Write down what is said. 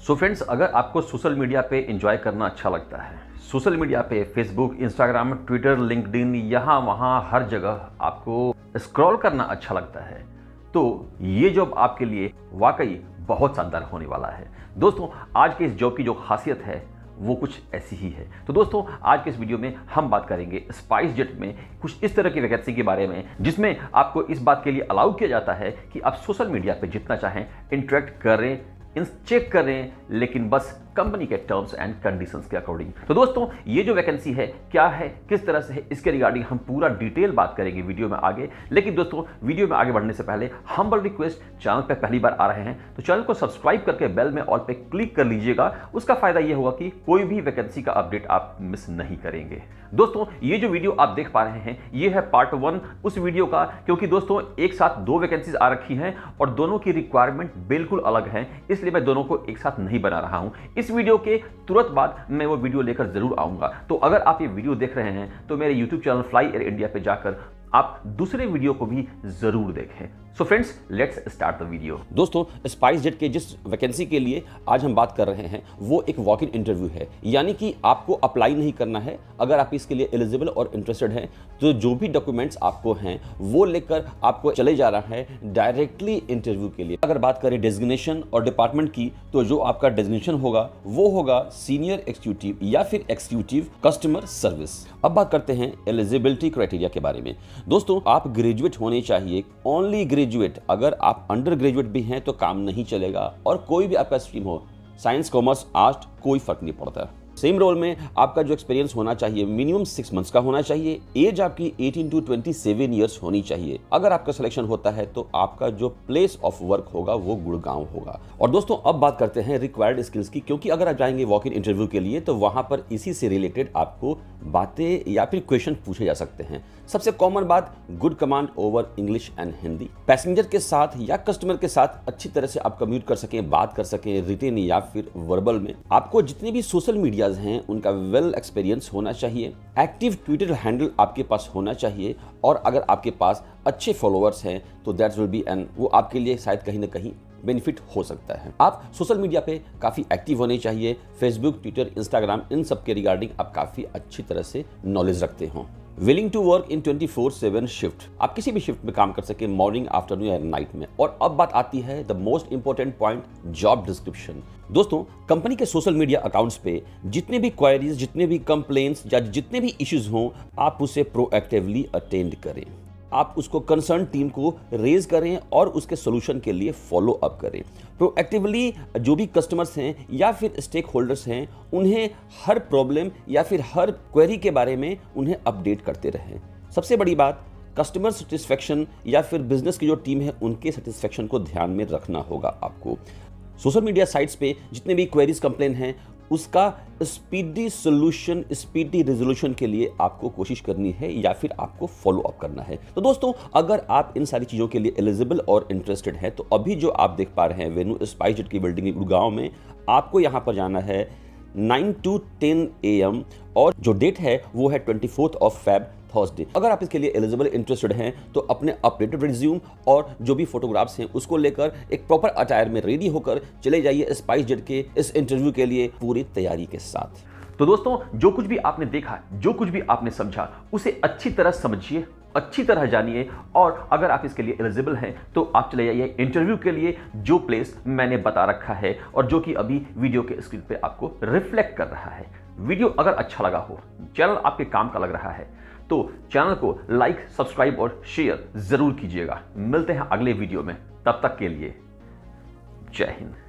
So friends, अगर आपको social media पे एंजॉय करना अच्छा लगता है, सोशल मीडिया पे फेसबुक, इंस्टाग्राम, ट्विटर, लिंक्डइन, यहाँ वहाँ हर जगह आपको स्क्रॉल करना अच्छा लगता है, तो ये जॉब आपके लिए वाकई बहुत शानदार होने वाला है। दोस्तों, आज के इस जॉब की जो खासियत है वो कुछ ऐसी ही है। तो दोस्तों, आज के इस वीडियो में हम बात करेंगे स्पाइसजेट में कुछ इस तरह की वैकेंसी के बारे में जिसमें आपको इस बात के लिए अलाउ किया जाता है कि आप सोशल मीडिया पे जितना चाहें इंटरेक्ट करें, चेक करें, लेकिन बस कंपनी के टर्म्स एंड कंडीशंस के अकॉर्डिंग। तो दोस्तों, ये जो वैकेंसी है क्या है, किस तरह से है, इसके रिगार्डिंग हम पूरा डिटेल बात करेंगे वीडियो में आगे। लेकिन दोस्तों, वीडियो में आगे बढ़ने से पहले हम्बल रिक्वेस्ट, चैनल पे पहली बार आ रहे हैं तो चैनल को सब्सक्राइब करके बेल में ऑल पे क्लिक कर लीजिएगा। उसका फायदा ये होगा कि कोई भी वैकेंसी का अपडेट आप मिस नहीं करेंगे। दोस्तों, ये जो वीडियो आप देख पा रहे हैं ये है पार्ट 1 उस वीडियो का, क्योंकि दोस्तों एक साथ दो वैकेंसीज आ रखी हैं और दोनों की रिक्वायरमेंट बिल्कुल अलग है, इसलिए मैं दोनों को एक साथ नहीं बना रहा हूं। इस वीडियो के तुरंत बाद मैं वो वीडियो लेकर जरूर आऊंगा। तो अगर आप ये वीडियो देख रहे हैं तो मेरे YouTube channel fly air India पे जाकर आप दूसरे वीडियो को भी जरूर देखें। So friends, let's start the video. दोस्तों, स्पाइसजेट के जिस वैकेंसी के लिए आज हम बात कर रहे हैं वो एक वॉक इन इंटरव्यू है, यानी कि आपको अप्लाई नहीं करना है। अगर आप इसके लिए एलिजिबल और इंटरेस्टेड हैं तो जो भी डॉक्यूमेंट्स आपको हैं वो लेकर आपको चले जा रहा है डायरेक्टली इंटरव्यू के लिए। अगर बात करें डेजिग्नेशन और डिपार्टमेंट की, तो जो आपका डेजिग्नेशन होगा वो होगा सीनियर एग्जीक्यूटिव या फिर एग्जीक्यूटिव कस्टमर सर्विस। अब बात करते हैं एलिजिबिलिटी क्राइटेरिया के बारे में। दोस्तों, आप ग्रेजुएट होने चाहिए, ओनली ग्रेजुएट। अगर आप अंडर ग्रेजुएट भी हैं तो काम नहीं चलेगा, और कोई भी आपका स्ट्रीम हो, साइंस, कॉमर्स, आर्ट, कोई फर्क नहीं पड़ता। सेम रोल में आपका जो एक्सपीरियंस होना चाहिए मिनिमम 6 मंथ्स का होना चाहिए। एज आपकी 18 to 27 ईयर्स होनी चाहिए। अगर आपका सिलेक्शन होता है तो आपका जो प्लेस ऑफ वर्क होगा वो गुड़गांव होगा। और दोस्तों, अब बात करते हैं रिक्वायर्ड स्किल्स की, क्योंकि अगर आप जाएंगे वॉक इन इंटरव्यू के लिए तो वहां पर इसी से रिलेटेड आपको बातें या फिर क्वेश्चन पूछे जा सकते हैं। सबसे कॉमन बात, good command over English and Hindi. Passenger के साथ या कस्टमर के साथ अच्छी तरह से आप कम्युनिकेट कर सकें, बात कर सकें, रिटेन या फिर वर्बल में। आपको जितने भी सोशल मीडिया हैं उनका वेल एक्सपीरियंस होना चाहिए। एक्टिव ट्विटर हैंडल आपके पास होना चाहिए, और अगर आपके पास अच्छे फॉलोअर्स हैं तो दैट विल बी एन, वो आपके लिए शायद कहीं ना कहीं बेनिफिट हो सकता है। आप सोशल मीडिया पे काफी एक्टिव होने चाहिए। फेसबुक, ट्विटर, इंस्टाग्राम, इन सब के रिगार्डिंग आप काफी अच्छी तरह से नॉलेज रखते हो। Willing to work in 24/7 shift, आप किसी भी शिफ्ट में काम कर सके, मॉर्निंग, आफ्टरनून या नाइट में। और अब बात आती है the most important point, job description. दोस्तों, कंपनी के सोशल मीडिया अकाउंट्स पे जितने भी क्वायरीज, जितने भी कंप्लेंट्स या जितने भी इश्यूज हों, आप उसे प्रोएक्टिवली अटेंड करें। आप उसको कंसर्न टीम को रेज करें और उसके सोल्यूशन के लिए फॉलो अप करें। प्रोएक्टिवली जो भी कस्टमर्स हैं या फिर स्टेक होल्डर्स हैं, उन्हें हर प्रॉब्लम या फिर हर क्वेरी के बारे में उन्हें अपडेट करते रहें। सबसे बड़ी बात, कस्टमर सेटिस्फेक्शन या फिर बिजनेस की जो टीम है उनके सेटिस्फेक्शन को ध्यान में रखना होगा आपको। सोशल मीडिया साइट्स पे जितने भी क्वेरीज, कंप्लेन हैं, उसका स्पीडी सोल्यूशन, स्पीडी रेजोल्यूशन के लिए आपको कोशिश करनी है या फिर आपको फॉलो अप करना है। तो दोस्तों, अगर आप इन सारी चीज़ों के लिए एलिजिबल और इंटरेस्टेड हैं तो अभी जो आप देख पा रहे हैं वेन्यू स्पाइसजेट की बिल्डिंग गुड़गांव में, आपको यहाँ पर जाना है 9 to 10 AM, और जो डेट है वो है 24 Feb थर्सडे। अगर आप इसके लिए एलिजिबल इंटरेस्टेड हैं तो अपने अपडेटेड रिज्यूम और जो भी फोटोग्राफ्स हैं उसको लेकर एक प्रॉपर अटायर में रेडी होकर चले जाइए स्पाइसजेट के इस इंटरव्यू के लिए पूरी तैयारी के साथ। तो दोस्तों, जो कुछ भी आपने देखा, जो कुछ भी आपने समझा, उसे अच्छी तरह समझिए, अच्छी तरह जानिए, और अगर आप इसके लिए एलिजिबल हैं तो आप चले जाइए इंटरव्यू के लिए, जो प्लेस मैंने बता रखा है और जो कि अभी वीडियो के स्क्रीन पे आपको रिफ्लेक्ट कर रहा है। वीडियो अगर अच्छा लगा हो, चैनल आपके काम का लग रहा है, तो चैनल को लाइक, सब्सक्राइब और शेयर जरूर कीजिएगा। मिलते हैं अगले वीडियो में, तब तक के लिए जय हिंद।